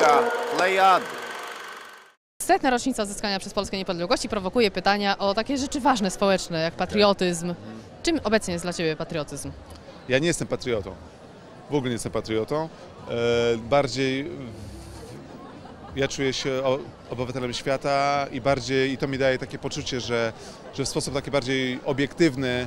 Kronika Plejady. Setna rocznica odzyskania przez Polskę niepodległości prowokuje pytania o takie rzeczy ważne, społeczne, jak patriotyzm. Czym obecnie jest dla Ciebie patriotyzm? Ja nie jestem patriotą. W ogóle nie jestem patriotą. Bardziej ja czuję się obywatelem świata i to mi daje takie poczucie, że w sposób taki bardziej obiektywny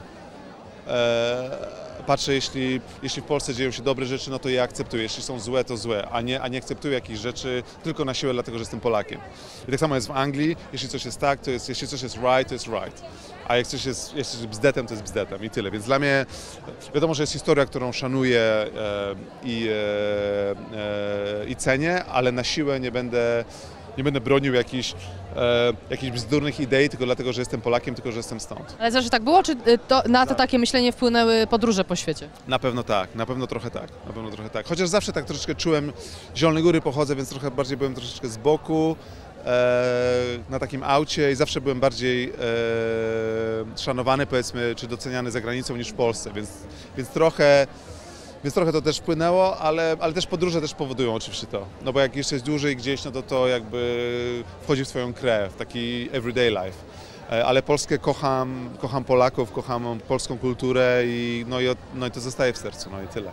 patrzę, jeśli w Polsce dzieją się dobre rzeczy, no to je akceptuję. Jeśli są złe, to złe, a nie akceptuję jakichś rzeczy tylko na siłę, dlatego że jestem Polakiem. I tak samo jest w Anglii. Jeśli coś jest tak, jeśli coś jest right, to jest right. A jak coś jest bzdetem, to jest bzdetem i tyle. Więc dla mnie wiadomo, że jest historia, którą szanuję i cenię, ale na siłę nie będę bronił jakichś bzdurnych idei tylko dlatego, że jestem Polakiem, tylko że jestem stąd. Ale zawsze tak było, czy na to takie myślenie wpłynęły podróże po świecie? Na pewno tak, na pewno trochę tak. Chociaż zawsze tak troszeczkę czułem, z Zielonej Góry pochodzę, więc trochę bardziej byłem troszeczkę z boku, na takim aucie i zawsze byłem bardziej szanowany, powiedzmy, czy doceniany za granicą niż w Polsce, więc trochę to też wpłynęło, ale też podróże też powodują oczywiście to. No bo jak jeszcze jest dłużej gdzieś, no to jakby wchodzi w twoją krew, taki everyday life. Ale Polskę kocham Polaków, kocham polską kulturę i to zostaje w sercu, no i tyle.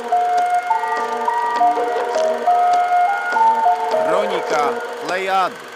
Kronika Plejady.